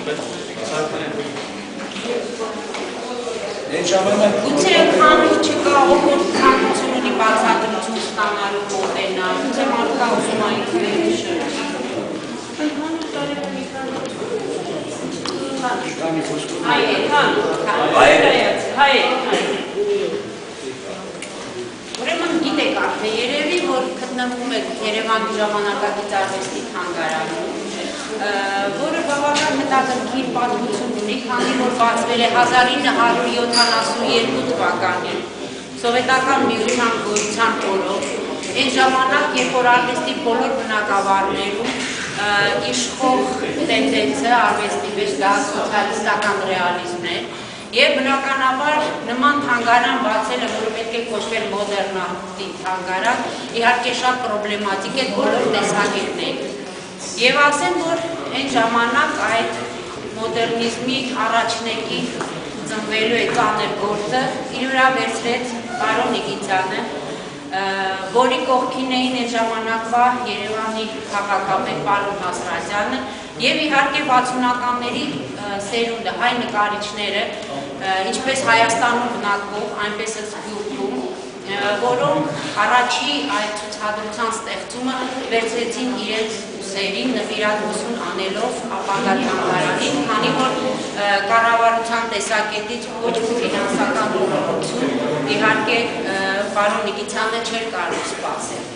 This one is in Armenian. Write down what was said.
Գուցե քանի չկա ով քանություն ունի բացատրություն ստանալու մոտենա, գուցե մարդկա ուզում այն քվեշը։ Ուրեմն գիտեք արդեն երևի, որ գտնվում եք Երևանի ժամանակակից արվեստի թանգարանում, որը բավական հետաքրքիր պատմություն ունի, քանի որ բացվել է 1972 թվականին սովետական միության գոյության օրոք, այն ժամանակ, երբ որ արվեստի բոլոր բնակավարներում իշխող տենդենսը արվեստի մեջ դա սոցիալիստական ռեալիզմն է, եւ բնականաբար նման թանգարան բացելը, որը պետք է կոչվել մոդեռնատի թանգարան, իհարկե շատ պրոբլեմատիկ է բոլոր տեսակետներին։ Եվ ասեմ, որ այն ժամանակ այդ մոդեռնիզմի առաջնեկի ծնվելու է ծանր գործը իր վրա վերցրեց պարոն Նիգիցյանը, որի կողքին էին այն ժամանակվա Երևանի քաղաքապետ պարոն Հասրատյանը եւ իհարկե 60-ականների սերունդը, հայ նկարիչները, ինչպես Հայաստանում բնակվող, այնպես էլ Սփյուռքում, որոնք առաջի այդ ցուցադրության ստեղծումը վերցրեցին իրենց ուսերին նվիրատվություն անելով ապագա թանգարանին, քանի որ կառավարության տեսակետից ոչ մի ֆինանսական ուղղություն իհարկե պարոն Նիգիցյանը չէր կարող սպասել։